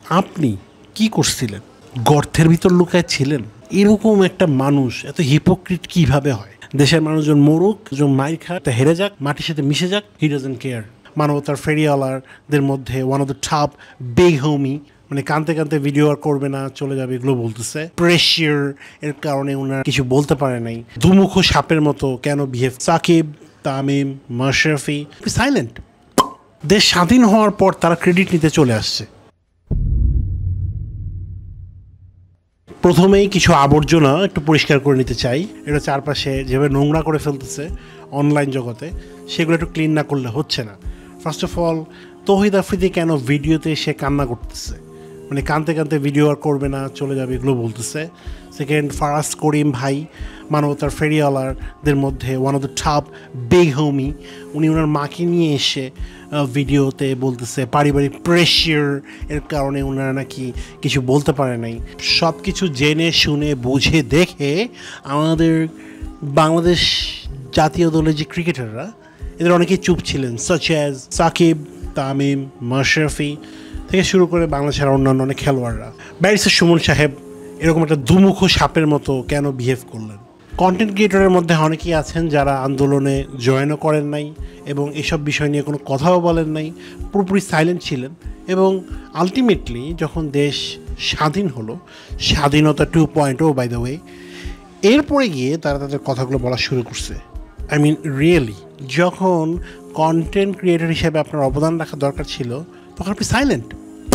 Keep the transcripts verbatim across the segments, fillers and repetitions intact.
আপনি কি করছিলেন? গর্তের ভিতর লুকায় ছিলেন? এরকম একটা মানুষ এত হিপোক্রিট কিভাবে হয়? দেশের মানুষজন মরুক, একজন মাইর খায়, তা হেরে যাক, মাটির সাথে মিশে যাক, হি ডাজন্ট কেয়ার। মানবতার ফেরিওয়ালারদের মধ্যে one of the top big homie, মানে কানতে কানতে ভিডিও আর করবে না, চলে যাবে, এগুলো বলতেছে। প্রেশার এর কারণে ওনারা কিছু বলতে পারে নাই। দুমুখ সাপের মতো কেন বিহেভ? সাকিব, তামিম, মাশরাফি সাইলেন্ট। দেশ স্বাধীন হওয়ার পর তারা ক্রেডিট নিতে চলে আসছে। প্রথমেই কিছু আবর্জনা একটু পরিষ্কার করে নিতে চাই। এটা চারপাশে যেভাবে নোংরা করে ফেলতেছে অনলাইন জগতে, সেগুলো একটু ক্লিন না করলে হচ্ছে না। First of all, Touhid Afridi কেন ভিডিওতে সে কান্না করতেছে, মানে কানতে কানতে ভিডিও আর করবে না, চলে যাবে, এগুলো বলতেছে। সেকেন্ড, ফারাজ করিম ভাই, মানবতার ফেরিওয়ালারদের মধ্যে one of the top big homie, উনি ওনার মাকে নিয়ে এসে ভিডিওতে বলতেছে পারিবারিক প্রেশার এর কারণে ওনারা নাকি কিছু বলতে পারে নাই। সব কিছু জেনে শুনে বুঝে দেখে আমাদের বাংলাদেশ জাতীয় দলের যে ক্রিকেটাররা, এদের অনেকেই চুপ ছিলেন, সাচ অ্যাজ সাকিব, তামিম, মাশরাফি থেকে শুরু করে বাংলাদেশের অন্যান্য অনেক খেলোয়াড়রা। ব্যারিস্টার সুমন সাহেব এরকম একটা দুমুখ সাপের মতো কেন বিহেভ করলেন? কন্টেন্ট ক্রিয়েটরের মধ্যে অনেকেই আছেন যারা আন্দোলনে জয়েনও করেন নাই এবং এসব বিষয় নিয়ে কোনো কথাও বলেন নাই, পুরোপুরি সাইলেন্ট ছিলেন। এবং আলটিমেটলি যখন দেশ স্বাধীন হলো, স্বাধীনতা two point o by the way, এরপরে গিয়ে তারা তাদের কথাগুলো বলা শুরু করছে। আই মিন রিয়েলি, যখন কন্টেন্ট ক্রিয়েটর হিসেবে আপনার অবদান রাখা দরকার ছিল, তখন আপনি সাইলেন্ট।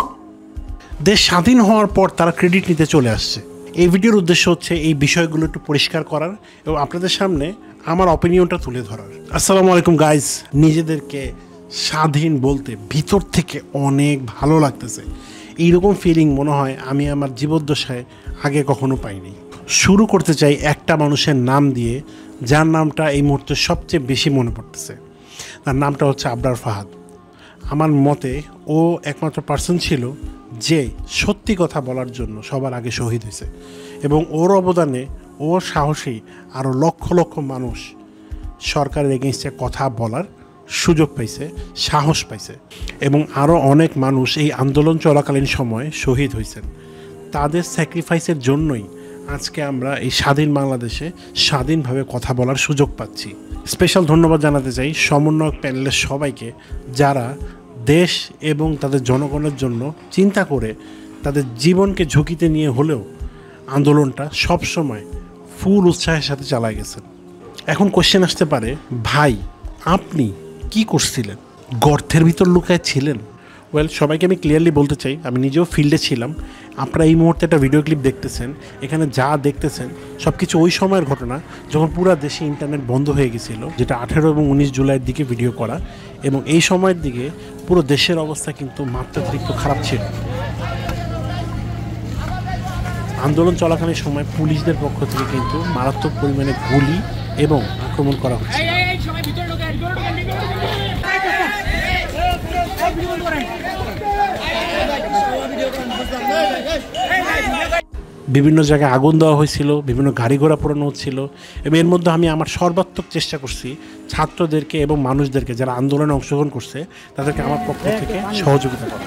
দেশ স্বাধীন হওয়ার পর তারা ক্রেডিট নিতে চলে আসছে। এই ভিডিওর উদ্দেশ্য হচ্ছে এই বিষয়গুলো একটু পরিষ্কার করার এবং আপনাদের সামনে আমার অপিনিয়নটা তুলে ধরার। আসসালামু আলাইকুম গাইজ। নিজেদেরকে স্বাধীন বলতে ভিতর থেকে অনেক ভালো লাগতেছে। এইরকম ফিলিং মনে হয় আমি আমার জীবদ্দশায় আগে কখনো পাইনি। শুরু করতে চাই একটা মানুষের নাম দিয়ে, যার নামটা এই মুহূর্তে সবচেয়ে বেশি মনে পড়তেছে। তার নামটা হচ্ছে আবরার ফাহাদ। আমার মতে ও একমাত্র পার্সন ছিল যে সত্যি কথা বলার জন্য সবার আগে শহীদ হয়েছে এবং ওর অবদানে, ওর সাহসী আরও লক্ষ লক্ষ মানুষ সরকারের এগেইনস্টে কথা বলার সুযোগ পাইছে, সাহস পাইছে এবং আরও অনেক মানুষ এই আন্দোলন চলাকালীন সময়ে শহীদ হয়েছেন। তাদের স্যাক্রিফাইসের জন্যই আজকে আমরা এই স্বাধীন বাংলাদেশে স্বাধীনভাবে কথা বলার সুযোগ পাচ্ছি। স্পেশাল ধন্যবাদ জানাতে চাই সমন্বয়ক প্যানেলের সবাইকে, যারা দেশ এবং তাদের জনগণের জন্য চিন্তা করে তাদের জীবনকে ঝুঁকিতে নিয়ে হলেও আন্দোলনটা সবসময় ফুল উৎসাহের সাথে চালায় গেছেন। এখন কোশ্চেন আসতে পারে, ভাই আপনি কি করছিলেন? গর্তের ভিতর লুকায় ছিলেন? ওয়েল, সবাইকে আমি ক্লিয়ারলি বলতে চাই, আমি নিজেও ফিল্ডে ছিলাম। আপনারা এই মুহূর্তে একটা ভিডিও ক্লিপ দেখতেছেন, এখানে যা দেখতেছেন সব কিছু ওই সময়ের ঘটনা যখন পুরো দেশে ইন্টারনেট বন্ধ হয়ে গেছিলো, যেটা আঠেরো এবং উনিশ জুলাইয়ের দিকে ভিডিও করা। এবং এই সময়ের দিকে পুরো দেশের অবস্থা কিন্তু মাত্রাতিরিক্ত খারাপ ছিল। আন্দোলন চলাকালীন সময় পুলিশদের পক্ষ থেকে কিন্তু মারাত্মক পরিমাণে গুলি এবং আক্রমণ করা হচ্ছে। বিভিন্ন জায়গায় আগুন দেওয়া হয়েছিল, বিভিন্ন গাড়ি ঘোড়া পোড়ানো হচ্ছিল এবং এর মধ্যে আমি আমার সর্বাত্মক চেষ্টা করছি ছাত্রদেরকে এবং মানুষদেরকে যারা আন্দোলনে অংশগ্রহণ করছে তাদেরকে আমার পক্ষ থেকে সহযোগিতা করা।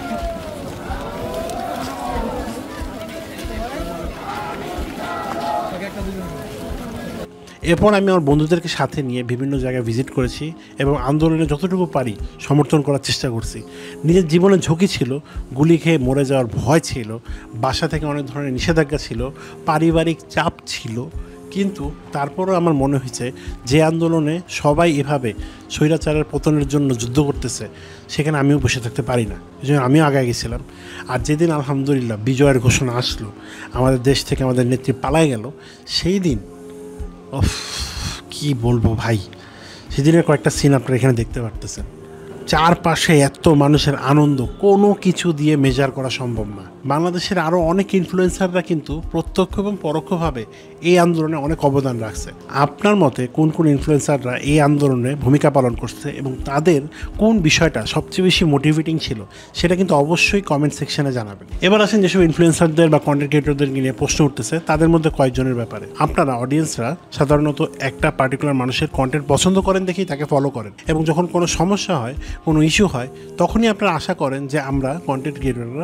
এরপর আমি আমার বন্ধুদেরকে সাথে নিয়ে বিভিন্ন জায়গায় ভিজিট করেছি এবং আন্দোলনে যতটুকু পারি সমর্থন করার চেষ্টা করছি। নিজের জীবনে ঝুঁকি ছিল, গুলি খেয়ে মরে যাওয়ার ভয় ছিল, বাসা থেকে অনেক ধরনের নিষেধাজ্ঞা ছিল, পারিবারিক চাপ ছিল, কিন্তু তারপরও আমার মনে হয়েছে যে আন্দোলনে সবাই এভাবে স্বৈরাচারের পতনের জন্য যুদ্ধ করতেছে, সেখানে আমিও বসে থাকতে পারি না। এই জন্য আমিও আগায় গেছিলাম। আর যেদিন আলহামদুলিল্লাহ বিজয়ের ঘোষণা আসলো, আমাদের দেশ থেকে আমাদের নেত্রী পালায় গেল, সেই দিন ওফ, কি বলবো ভাই, সেদিনের কয়েকটা সিন আপনারা এখানে দেখতে পারতেছেন। চারপাশে এত মানুষের আনন্দ কোনো কিছু দিয়ে মেজার করা সম্ভব না। বাংলাদেশের আরও অনেক ইনফ্লুয়েন্সাররা কিন্তু প্রত্যক্ষ এবং পরোক্ষভাবে এই আন্দোলনে অনেক অবদান রাখছে। আপনার মতে কোন কোন ইনফ্লুয়েন্সাররা এই আন্দোলনে ভূমিকা পালন করছে এবং তাদের কোন বিষয়টা সবচেয়ে বেশি মোটিভেটিং ছিল, সেটা কিন্তু অবশ্যই কমেন্ট সেকশনে জানাবেন। এবার আসেন যেসব ইনফ্লুয়েন্সারদের বা কন্টেন্ট ক্রিয়েটরদের নিয়ে প্রশ্ন উঠতেছে, তাদের মধ্যে কয়েকজনের ব্যাপারে। আপনারা অডিয়েন্সরা সাধারণত একটা পার্টিকুলার মানুষের কন্টেন্ট পছন্দ করেন দেখেই তাকে ফলো করেন এবং যখন কোনো সমস্যা হয়, কোনো ইস্যু হয়, তখনই আপনারা আশা করেন যে আমরা কন্টেন্ট ক্রিয়েটররা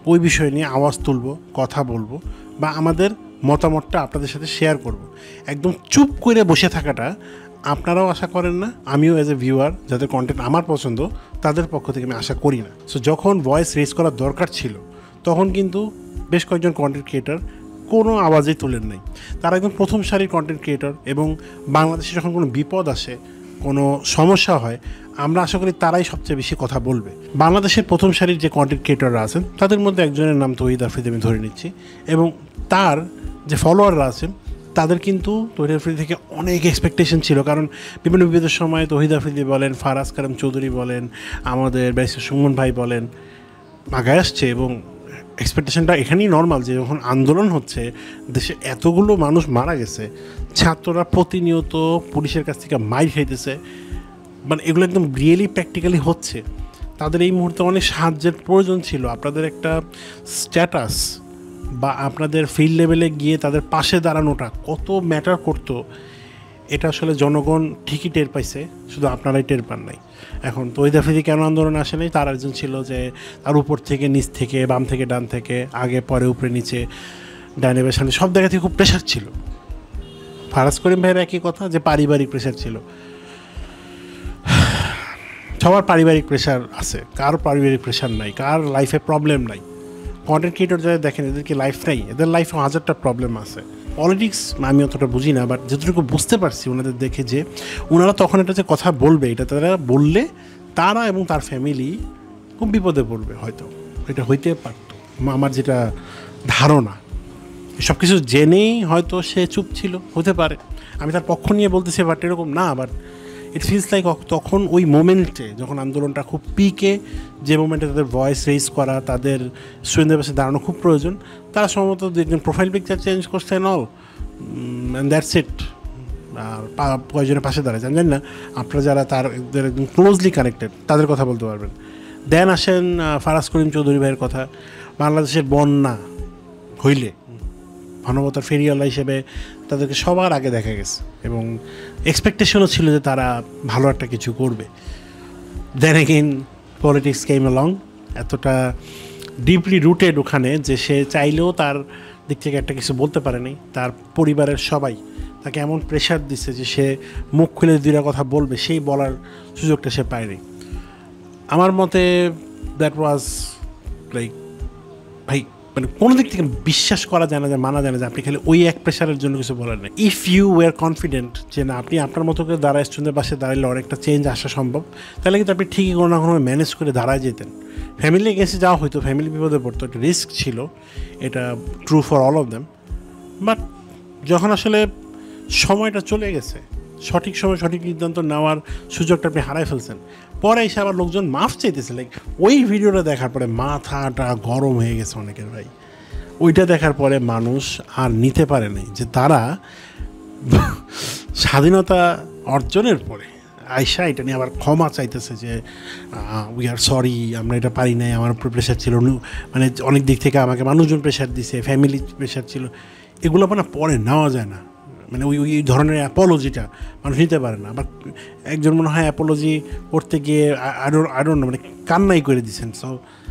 ওই বিষয় নিয়ে আওয়াজ তুলব, কথা বলবো বা আমাদের মতামতটা আপনাদের সাথে শেয়ার করব। একদম চুপ করে বসে থাকাটা আপনারাও আশা করেন না, আমিও অ্যাজ এ ভিউয়ার যাদের কন্টেন্ট আমার পছন্দ তাদের পক্ষ থেকে আমি আশা করি না। সো যখন ভয়েস রেজ করার দরকার ছিল তখন কিন্তু বেশ কয়েকজন কন্টেন্ট ক্রিয়েটার কোনো আওয়াজেই তোলেন নাই। তারা একদম প্রথম সারির কন্টেন্ট ক্রিয়েটর, এবং বাংলাদেশে যখন কোনো বিপদ আসে, কোনো সমস্যা হয়, আমরা আশা করি তারাই সবচেয়ে বেশি কথা বলবে। বাংলাদেশের প্রথম সারির যে কন্টেন্ট ক্রিয়েটররা আছেন তাদের মধ্যে একজনের নাম তৌহিদ আফ্রিদি আমি ধরে নিচ্ছি, এবং তার যে ফলোয়াররা আছেন তাদের কিন্তু তৌহিদ আফ্রিদি থেকে অনেক এক্সপেকটেশন ছিল। কারণ বিভিন্ন বিপদের সময় তৌহিদ আফ্রিদি বলেন, ফারাজ কারাম চৌধুরী বলেন, আমাদের ব্যারিস্টার সুমন ভাই বলেন, আগায় আসছে। এবং এক্সপেকটেশনটা এখানেই নর্মাল যে যখন আন্দোলন হচ্ছে, দেশে এতগুলো মানুষ মারা গেছে, ছাত্ররা প্রতিনিয়ত পুলিশের কাছ থেকে মাইর খাইতেছে, মানে এগুলো একদম রিয়েলি প্র্যাকটিক্যালি হচ্ছে, তাদের এই মুহূর্তে অনেক সাহায্যের প্রয়োজন ছিল। আপনাদের একটা স্ট্যাটাস বা আপনাদের ফিল্ড লেভেলে গিয়ে তাদের পাশে দাঁড়ানোটা কত ম্যাটার করতো, এটা আসলে জনগণ ঠিকই টের পাইছে, শুধু আপনারাই টের পান নাই। এখন তৌহিদ আফ্রিদি কেন আন্দোলন আসে নাই, তার একজন ছিল যে তার উপর থেকে নিচ থেকে, বাম থেকে ডান থেকে, আগে পরে উপরে নিচে, ডাইনে বা সামনে, সব জায়গা থেকে খুব প্রেশার ছিল। ফারাজ করিম ভাইয়ের একই কথা যে পারিবারিক প্রেশার ছিল। সবার পারিবারিক প্রেশার আছে, কার পারিবারিক প্রেশার নাই, কার লাইফে প্রবলেম নাই। কন্টেন্ট ক্রিয়েটর যারা দেখেন এদের কি লাইফ নাই? এদের লাইফে হাজারটা প্রবলেম আছে। পলিটিক্স আমি অতটা বুঝি না, বাট যতটুকু বুঝতে পারছি ওনাদের দেখে যে ওনারা তখন এটা যে কথা বলবে, এটা তারা বললে তারা এবং তার ফ্যামিলি খুব বিপদে পড়বে, হয়তো এটা হইতে পারত। আমার যেটা ধারণা, সব কিছু জেনেই হয়তো সে চুপ ছিল, হতে পারে। আমি তার পক্ষ নিয়ে বলতেছি, বাট এরকম না। বাট ইট ফিলস লাইক তখন ওই মোমেন্টে যখন আন্দোলনটা খুব পিকে, যে মোমেন্টে তাদের ভয়েস রেজ করা, তাদের স্টুডেন্টদের পাশে দাঁড়ানো খুব প্রয়োজন, তারা সম্ভবত একজন প্রোফাইল পিকচার চেঞ্জ করছে অল, অ্যান্ড দ্যাটস ইট। আর কয়েকজনের পাশে দাঁড়ায় জানেন না, আপনারা যারা তার একদম ক্লোজলি কানেক্টেড তাদের কথা বলতে পারবেন। দেন আসেন ফারাজ করিম চৌধুরী ভাইয়ের কথা। বাংলাদেশের বন্যা হইলে মানবতার ফেরিওয়ালা হিসেবে তাদেরকে সবার আগে দেখা গেছে, এবং এক্সপেকটেশনও ছিল যে তারা ভালো একটা কিছু করবে। Then again politics came along, এতটা ডিপলি রুটেড ওখানে যে সে চাইলেও তার দিক থেকে একটা কিছু বলতে পারেনি। তার পরিবারের সবাই তাকে এমন প্রেশার দিচ্ছে যে সে মুখ খুলে দুইটা কথা বলবে, সেই বলার সুযোগটা সে পায়নি। আমার মতে দ্যাট ওয়াজ লাইক, ভাই মানে কোনো দিক থেকে বিশ্বাস করা যায় না, যে মানা যায় না যে আপনি খালি ওই এক প্রেশারের জন্য কিছু বলেন না। ইফ ইউ ওয়ার কনফিডেন্ট যে না, আপনি আপনার মতো করে দাঁড়ায় স্টুডেন্টের পাশে দাঁড়ালে অনেকটা চেঞ্জ আসা সম্ভব, তাহলে কিন্তু আপনি ঠিকই কোনো না কোনো ম্যানেজ করে দাঁড়ায় যেতেন। ফ্যামিলি গেছে যাওয়া হয়তো, ফ্যামিলি বিপদে পড়তো, একটা রিস্ক ছিল, এটা true for all of them. But যখন আসলে সময়টা চলে গেছে, সঠিক সময় সঠিক সিদ্ধান্ত নেওয়ার সুযোগটা আপনি হারাই ফেলছেন, পরে এসে আবার লোকজন মাফ চাইতেছে। লাইক ওই ভিডিওটা দেখার পরে মাথাটা গরম হয়ে গেছে অনেকের ভাই। ওইটা দেখার পরে মানুষ আর নিতে পারে নাই যে তারা স্বাধীনতা অর্জনের পরে আয়সা এটা নিয়ে আবার ক্ষমা চাইতেছে যে উই আর সরি, আমরা এটা পারি নাই, আমার উপর প্রেশার ছিল, মানে অনেক দিক থেকে আমাকে মানুষজন প্রেশার দিছে, ফ্যামিলি প্রেশার ছিল। এগুলো মানে পরে নেওয়া যায় না, মানে ওই ওই ধরনের অ্যাপোলজিটা মানুষ নিতে পারে না। আবার একজন মনে হয় অ্যাপোলজি করতে গিয়ে আই ডোন্ট নো মানে কান্নাই করে দিচ্ছেন। সো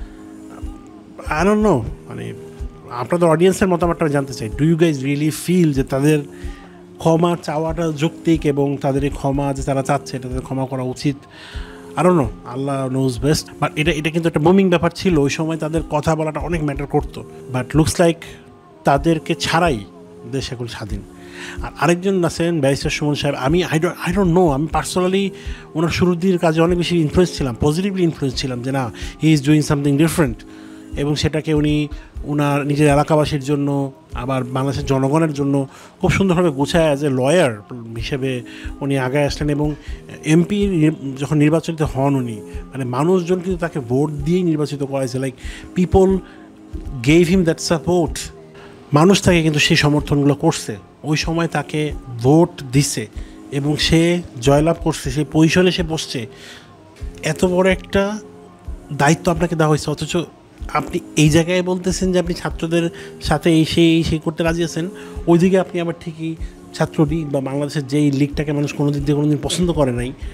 আই ডোন্ট নো, মানে আপনাদের অডিয়েন্সের মতামতটা জানতে চাই, do you guys really feel যে তাদের ক্ষমা চাওয়াটা যৌক্তিক, এবং তাদের এই ক্ষমা যে তারা চাচ্ছে এটা তাদের ক্ষমা করা উচিত? I don't know, Allah knows best. But এটা এটা কিন্তু একটা মুভিং ব্যাপার ছিল, ওই সময় তাদের কথা বলাটা অনেক ম্যাটার করতো। বাট লুকস লাইক তাদেরকে ছাড়াই দেশ এখন স্বাধীন। আর আরেকজন আছেন ব্যারিস্টার সুমন সাহেব। আমি I don't I don't know আমি পার্সোনালি ওনার শুরুর দিকের কাজে অনেক বেশি ইনফ্লুয়েন্স ছিলাম, পজিটিভলি ইনফ্লুয়েন্স ছিলাম যে না, he is doing something different, এবং সেটাকে উনি ওনার নিজের এলাকাবাসীর জন্য, আবার বাংলাদেশের জনগণের জন্য খুব সুন্দরভাবে গুছায় অ্যাজ এ লয়ার হিসেবে উনি আগায় আসলেন। এবং এমপি যখন নির্বাচিত হন উনি, মানে মানুষজন কিন্তু তাকে ভোট দিয়েই নির্বাচিত করাইছে। Like people gave him that support, মানুষ তাকে কিন্তু সেই সমর্থনগুলো করছে, ওই সময় তাকে ভোট দিছে এবং সে জয়লাভ করছে, সেই পজিশনে সে বসছে। এত বড় একটা দায়িত্ব আপনাকে দেওয়া হয়েছে, অথচ আপনি এই জায়গায় বলতেছেন যে আপনি ছাত্রদের সাথে এই সেই সেই করতে রাজি আছেন, ওইদিকে আপনি আবার ঠিকই ছাত্রলীগ বা বাংলাদেশের যেই লিগটাকে মানুষ কোনো দিক দিয়ে কোনো দিন পছন্দ করে নাই,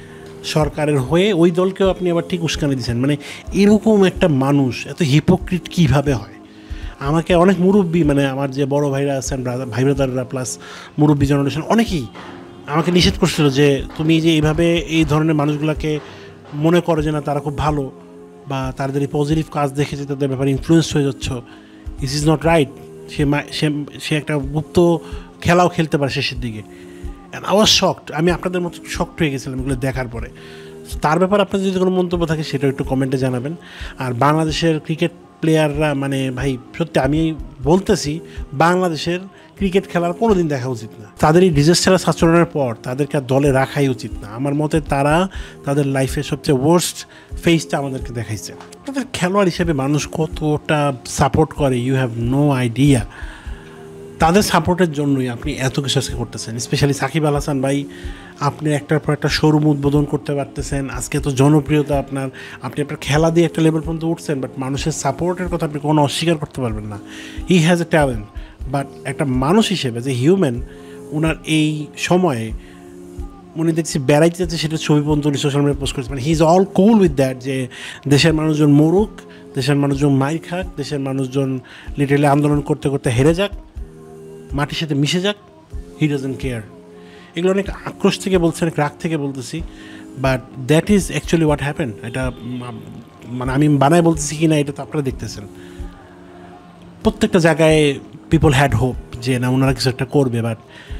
সরকারের হয়ে ওই দলকেও আপনি আবার ঠিক উস্কানি দিচ্ছেন। মানে এরকম একটা মানুষ এত হিপোক্রিট কীভাবে হয়? আমাকে অনেক মুরব্বী, মানে আমার যে বড় ভাইরা আছেন, ব্রাদার ভাই ব্রাদাররা প্লাস মুরব্বী জেনারেশন অনেকেই আমাকে নিষেধ করছিল যে তুমি যে এইভাবে এই ধরনের মানুষগুলোকে মনে করো যে না তারা খুব ভালো বা তাদের এই পজিটিভ কাজ দেখে যে তাদের ব্যাপারে ইনফ্লুয়েন্স হয়ে যাচ্ছ, দিস ইজ নট রাইট। সে সে সে একটা গুপ্ত খেলাও খেলতে পারে শেষের দিকে। And I was shocked. আমি আপনাদের মতো শকড হয়ে গেছিলাম এগুলো দেখার পরে। তার ব্যাপারে আপনার যদি কোনো মন্তব্য থাকে সেটাও একটু কমেন্টে জানাবেন। আর বাংলাদেশের ক্রিকেট প্লেয়াররা, মানে ভাই সত্যি আমি বলতেছি, বাংলাদেশের ক্রিকেট খেলার কোনো দিন দেখা উচিত না। তাদের এই ডিজাস্টারাস আচরণের পর তাদেরকে আর দলে রাখাই উচিত না। আমার মতে তারা তাদের লাইফের সবচেয়ে ওয়ার্স্ট ফেসটা আমাদেরকে দেখাইছে। তাদের খেলোয়াড় হিসেবে মানুষ কতটা সাপোর্ট করে ইউ হ্যাভ নো আইডিয়া। তাদের সাপোর্টের জন্যই আপনি এত কিছু আজকে করতেছেন। স্পেশালি সাকিব আল হাসান ভাই, আপনি একটার পর একটা শোরুম উদ্বোধন করতে পারতেছেন। আজকে তো জনপ্রিয়তা আপনার, আপনি আপনার খেলা দিয়ে একটা লেভেল পর্যন্ত উঠছেন, বাট মানুষের সাপোর্টের কথা আপনি কোনো অস্বীকার করতে পারবেন না। He has a talent, but একটা মানুষ হিসেবে যে হিউম্যান, ওনার এই সময়ে উনি দেখছি বেড়াইতে যাচ্ছে, সেটা ছবি পর্যন্ত উনি সোশ্যাল মিডিয়া পোস্ট করেছে। মানে he is all cool with that, যে দেশের মানুষজন মরুক, দেশের মানুষজন মাইর খাক, দেশের মানুষজন লিটারালি আন্দোলন করতে করতে হেরে যাক, মাটির সাথে মিশে যাক, হি ডাজন্ট কেয়ার। এগুলো অনেক আক্রোশ থেকে বলছি, অনেক রাগ থেকে বলতেছি, but that is actually what happen. এটা মানে আমি বানায় বলতেছি কি না এটা তো আপনারা দেখতেছেন। প্রত্যেকটা জায়গায় পিপল হ্যাড হোপ যে না ওনারা কিছু একটা করবে, বাট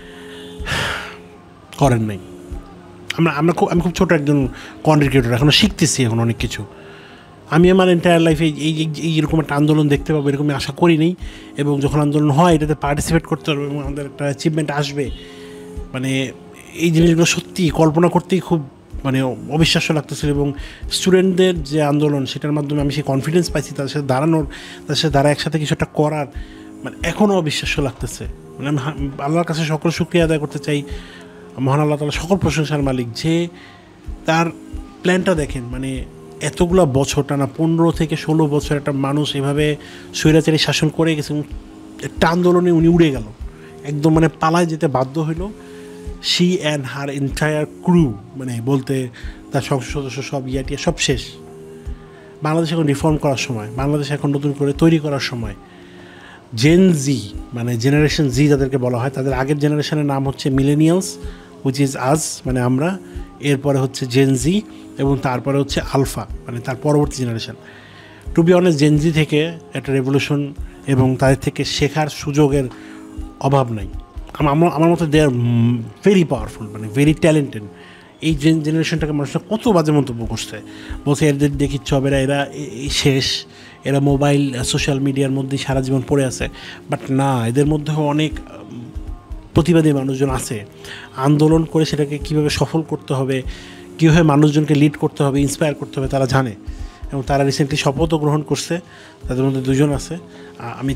করেন নাই। আমরা আমরা খুব আমি খুব ছোটো একজন কন্টেন্ট ক্রিয়েটর, এখনও শিখতেছি এখন অনেক কিছু। আমি আমার এন্টায়ার লাইফে এই এই এরকম একটা আন্দোলন দেখতে পাবো এরকম আশা করিনি, এবং যখন আন্দোলন হয় এটাতে পার্টিসিপেট করতে পারবো এবং আমাদের একটা অ্যাচিভমেন্ট আসবে, মানে এই জিনিসগুলো সত্যি কল্পনা করতেই খুব মানে অবিশ্বাস্য লাগতেছিল। এবং স্টুডেন্টদের যে আন্দোলন, সেটার মাধ্যমে আমি সেই কনফিডেন্স পাইছি তাদের সাথে দাঁড়ানোর, তাদের সাথে দাঁড়া একসাথে কিছু একটা করার, মানে এখনও অবিশ্বাস্য লাগতেছে। মানে আমি আল্লাহর কাছে সকল শুকরিয়া আদায় করতে চাই, মহান আল্লাহ তাআলা সকল প্রশংসার মালিক, যে তার প্ল্যানটা দেখেন। মানে এতগুলো বছর টানা পনেরো থেকে ষোলো বছর একটা মানুষ এভাবে স্বৈরাচারী শাসন করে গেছে, একটা আন্দোলনে উনি উড়ে গেল, একদম মানে পালায় যেতে বাধ্য হইল। She and her entire crew, মানে বলতে তার সংসদ সদস্য সব ইয়াটিয়া সব শেষ। বাংলাদেশ এখন রিফর্ম করার সময়, বাংলাদেশ এখন নতুন করে তৈরি করার সময়। জেন জি, মানে জেনারেশন জি যাদেরকে বলা হয়, তাদের আগের জেনারেশনের নাম হচ্ছে মিলেনিয়ালস, হুইচ ইজ আজ, মানে আমরা। এরপরে হচ্ছে জেন জি, এবং তারপরে হচ্ছে আলফা, মানে তার পরবর্তী generation. To be honest, gen Z থেকে একটা রেভলিউশন এবং তাদের থেকে শেখার সুযোগের অভাব নাই। আমার আমার মতে দে আর ভেরি পাওয়ারফুল, মানে ভেরি ট্যালেন্টেড। এই জেনারেশনটাকে মানুষরা কত বাজে মন্তব্য করছে, বলছে এদের দেখিচ্ছ এরা এরা শেষ, এরা মোবাইল সোশ্যাল মিডিয়ার মধ্যেই সারা জীবন পড়ে আছে। বাট না, এদের মধ্যেও অনেক প্রতিবাদী মানুষজন আছে, আন্দোলন করে সেটাকে কীভাবে সফল করতে হবে, কীভাবে মানুষজনকে লিড করতে হবে, ইন্সপায়ার করতে হবে, তারা জানে। এবং তারা রিসেন্টলি শপথও গ্রহণ করছে, তাদের মধ্যে দুজন আছে। আমি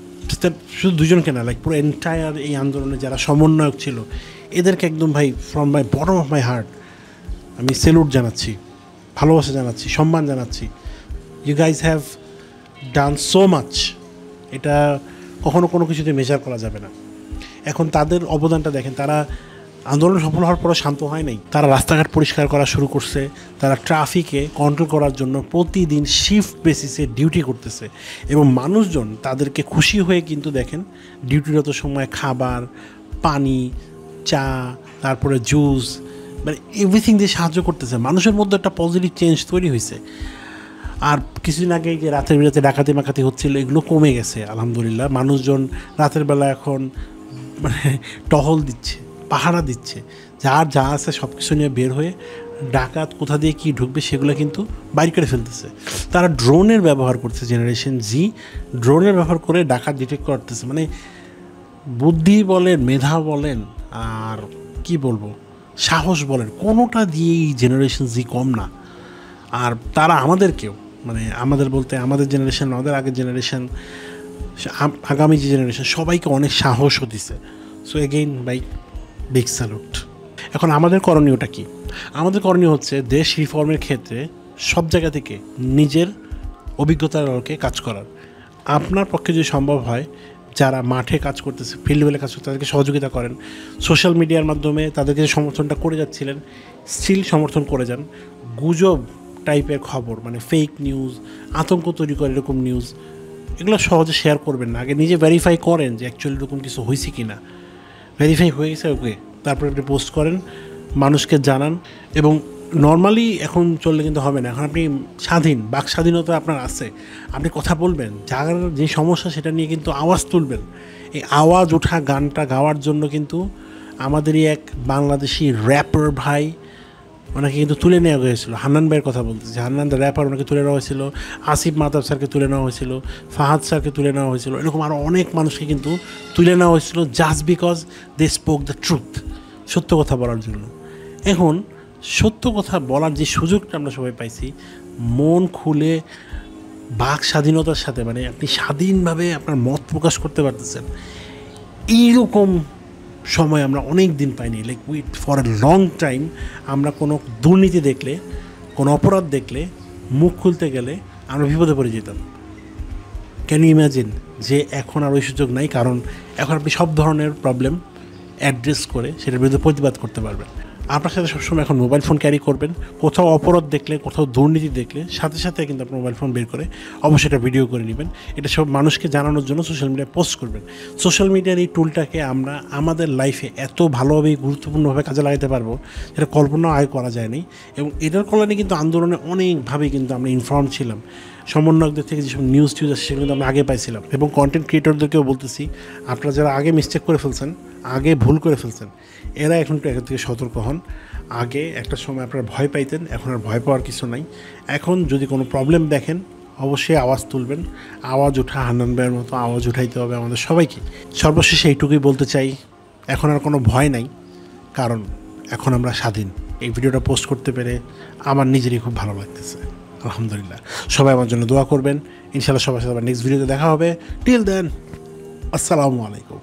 শুধু দুজনকে না, লাইক পুরো এন্টায়ার এই আন্দোলনে যারা সমন্বয়ক ছিল এদেরকে একদম ভাই from my bottom of my heart আমি সেলুট জানাচ্ছি, ভালোবাসা জানাচ্ছি, সম্মান জানাচ্ছি। You guys have done so much, এটা কখনো কোনো কিছুতে মেজার করা যাবে না। এখন তাদের অবদানটা দেখেন, তারা আন্দোলন সফল হওয়ার পরে শান্ত হয় নাই, তারা রাস্তাঘাট পরিষ্কার করা শুরু করছে, তারা ট্রাফিকে কন্ট্রোল করার জন্য প্রতিদিন শিফট বেসিসে ডিউটি করতেছে, এবং মানুষজন তাদেরকে খুশি হয়ে কিন্তু দেখেন ডিউটিরত সময় খাবার, পানি, চা, তারপরে জুস, মানে এভরিথিং দিয়ে সাহায্য করতেছে। মানুষের মধ্যে একটা পজিটিভ চেঞ্জ তৈরি হয়েছে। আর কিছুদিন আগে যে রাতের বেলাতে ডাকাতি মাকাতি হচ্ছিল, এগুলো কমে গেছে আলহামদুলিল্লাহ। মানুষজন রাতের বেলা এখন মানে টহল দিচ্ছে, পাহারা দিচ্ছে, যার যা আছে সব কিছু নিয়ে বের হয়ে ডাকাত কোথা দিয়ে কী ঢুকবে সেগুলো কিন্তু বাইর করে ফেলতেছে। তারা ড্রোনের ব্যবহার করছে, জেনারেশন জি ড্রোনের ব্যবহার করে ডাকাত ডিটেক্ট করতেছে। মানে বুদ্ধি বলেন, মেধা বলেন, আর কি বলবো, সাহস বলেন, কোনোটা দিয়েই জেনারেশন জি কম না। আর তারা আমাদেরকেও, মানে আমাদের বলতে আমাদের জেনারেশন, আমাদের আগের জেনারেশন, আগামী যে জেনারেশন, সবাইকে অনেক সাহসও দিছে। So again by big salute. এখন আমাদের করণীয়টা কি? আমাদের করণীয় হচ্ছে দেশ রিফর্মের ক্ষেত্রে সব জায়গা থেকে নিজের অভিজ্ঞতার আলোকে কাজ করার। আপনার পক্ষে যদি সম্ভব হয় যারা মাঠে কাজ করতেছে, ফিল্ড লেভেলে কাজ করতে তাদেরকে সহযোগিতা করেন। সোশ্যাল মিডিয়ার মাধ্যমে তাদেরকে যে সমর্থনটা করে যাচ্ছিলেন স্টিল সমর্থন করে যান। গুজব টাইপের খবর মানে ফেক নিউজ, আতঙ্ক তৈরি করে এরকম নিউজ, এগুলো সহজে শেয়ার করবেন না। আগে নিজে ভেরিফাই করেন যে অ্যাকচুয়ালি এরকম কিছু হয়েছে কি না। ভেরিফাই হয়ে গেছে ওকে, তারপরে আপনি পোস্ট করেন, মানুষকে জানান। এবং নর্মালি এখন চললে কিন্তু হবে না, এখন আপনি স্বাধীন, বাক স্বাধীনতা আপনার আছে, আপনি কথা বলবেন, যার যে সমস্যা সেটা নিয়ে কিন্তু আওয়াজ তুলবেন। এই আওয়াজ ওঠা গানটা গাওয়ার জন্য কিন্তু আমাদেরই এক বাংলাদেশি র্যাপার ভাই ওনাকে কিন্তু তুলে নেওয়া হয়েছিল। হান্নান ভাইয়ের কথা বলতেছি, হান্নান দ্য র্যাপার, ওনাকে তুলে নেওয়া হয়েছিল। আসিফ মাহতাব স্যারকে তুলে নেওয়া হয়েছিল, ফাহাদ স্যারকে তুলে নেওয়া হয়েছিল, এরকম আরও অনেক মানুষকে কিন্তু তুলে নেওয়া হয়েছিল just because they spoke the truth, সত্য কথা বলার জন্য। এখন সত্য কথা বলার যে সুযোগটা আমরা সবাই পাইছি, মন খুলে বাক স্বাধীনতার সাথে, মানে আপনি স্বাধীনভাবে আপনার মত প্রকাশ করতে পারতেছেন, এইরকম সময় আমরা অনেক দিন পাইনি। Like with for a long time আমরা কোনো দুর্নীতি দেখলে, কোনো অপরাধ দেখলে, মুখ খুলতে গেলে আমরা বিপদে পড়ে যেতাম। ক্যান ইউ ইম্যাজিন যে এখন আর ওই সুযোগ নাই, কারণ এখন আপনি সব ধরনের প্রবলেম অ্যাড্রেস করে সেটার বিরুদ্ধে প্রতিবাদ করতে পারবেন। আপনার সাথে সবসময় এখন মোবাইল ফোন ক্যারি করবেন। কোথাও অপরাধ দেখলে, কোথাও দুর্নীতি দেখলে সাথে সাথে কিন্তু আপনার মোবাইল ফোন বের করে অবশ্যই এটা ভিডিও করে নেবেন। এটা সব মানুষকে জানানোর জন্য সোশ্যাল মিডিয়ায় পোস্ট করবেন। সোশ্যাল মিডিয়ার এই টুলটাকে আমরা আমাদের লাইফে এত ভালোভাবে গুরুত্বপূর্ণভাবে কাজে লাগাতে পারবো যেটা কল্পনাও আগে করা যায়নি। এবং এটার কল্যাণে কিন্তু আন্দোলনে অনেকভাবেই কিন্তু আমরা ইনফর্ম ছিলাম। সমন্বয়কদের থেকে যেসব নিউজ টিউজ আছে সেগুলো কিন্তু আমরা আগে পাইছিলাম। এবং কন্টেন্ট ক্রিয়েটরদেরকেও বলতেছি, আপনারা যারা আগে মিস্টেক করে ফেলছেন, আগে ভুল করে ফেলছেন, এরা এখন একটু এখান থেকে সতর্ক হন। আগে একটা সময় আপনারা ভয় পাইতেন, এখন আর ভয় পাওয়ার কিছু নাই। এখন যদি কোনো প্রবলেম দেখেন অবশ্যই আওয়াজ তুলবেন। আওয়াজ ওঠা হান্নান ভাইয়ের মতো আওয়াজ উঠাইতে হবে আমাদের সবাইকে। সর্বশেষে এইটুকুই বলতে চাই, এখন আর কোনো ভয় নাই, কারণ এখন আমরা স্বাধীন। এই ভিডিওটা পোস্ট করতে পেরে আমার নিজেরই খুব ভালো লাগতেছে, আলহামদুলিল্লাহ। সবাই আমার জন্য দোয়া করবেন। ইনশাআল্লাহ সবার সাথে আবার নেক্সট ভিডিওতে দেখা হবে। টিল দেন, আসসালামু আলাইকুম।